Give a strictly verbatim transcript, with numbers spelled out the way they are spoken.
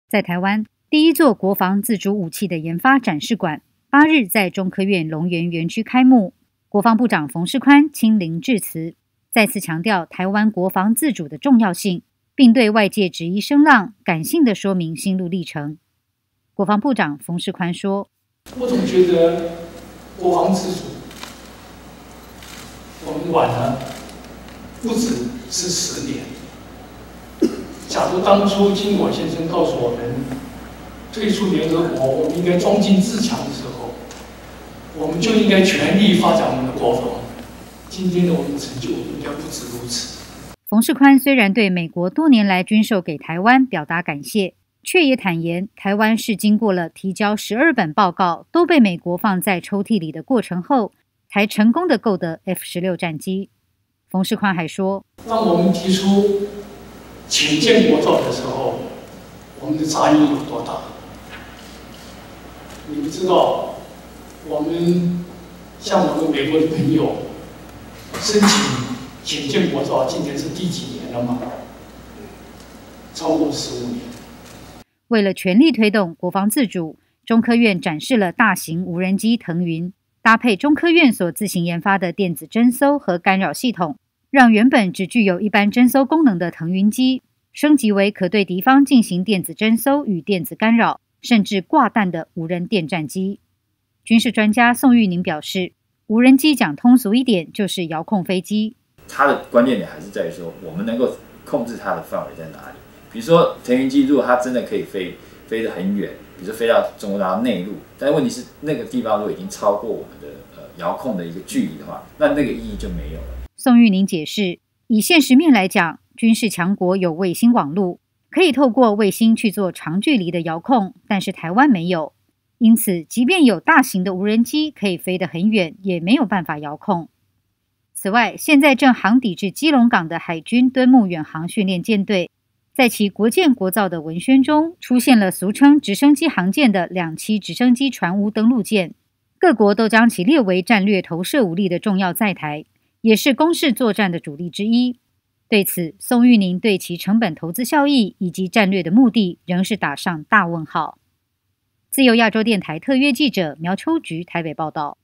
在台湾，第一座国防自主武器的研发展示馆八日在中科院龙园园区开幕。国防部长冯世宽亲临致辞，再次强调台湾国防自主的重要性，并对外界质疑声浪感性地说明心路历程。国防部长冯世宽说：“ 我总觉得国防自主，我们晚了不止是十年。假如当初金果先生告诉我们退出联合国，我们应该专精自强的时候，我们就应该全力发展我们的国防。今天的我们的成就应该不止如此。” 冯世宽虽然对美国多年来军售给台湾表达感谢，却也坦言台湾是经过了提交十二本报告都被美国放在抽屉里的过程后，才成功的购得 F 十六 战机。冯世宽还说：“ 当我们提出请建国造的时候，我们的杂音有多大？你们知道，我们向我们美国的朋友申请请建国造，今年是第几年了吗？超过十五年。 为了全力推动国防自主，中科院展示了大型无人机腾云，搭配中科院所自行研发的电子侦搜和干扰系统，让原本只具有一般侦搜功能的腾云机，升级为可对敌方进行电子侦搜与电子干扰，甚至挂弹的无人电战机。军事专家宋玉宁表示，无人机讲通俗一点，就是遥控飞机。 它的关键点还是在于说，我们能够控制它的范围在哪里。比如说腾云机，如果它真的可以飞飞得很远，比如说飞到中国大陆内陆，但问题是那个地方如果已经超过我们的呃遥控的一个距离的话，那那个意义就没有了。 宋玉宁解释，以现实面来讲，军事强国有卫星网络，可以透过卫星去做长距离的遥控，但是台湾没有，因此即便有大型的无人机可以飞得很远，也没有办法遥控。此外，现在正航抵至基隆港的海军敦睦远航训练舰队，在其国建国造的文宣中，出现了俗称直升机航舰的两栖直升机船坞登陆舰，各国都将其列为战略投射武力的重要载台，也是攻势作战的主力之一。对此，宋玉宁对其成本投资效益以及战略的目的仍是打上大问号。自由亚洲电台特约记者苗秋菊台北报道。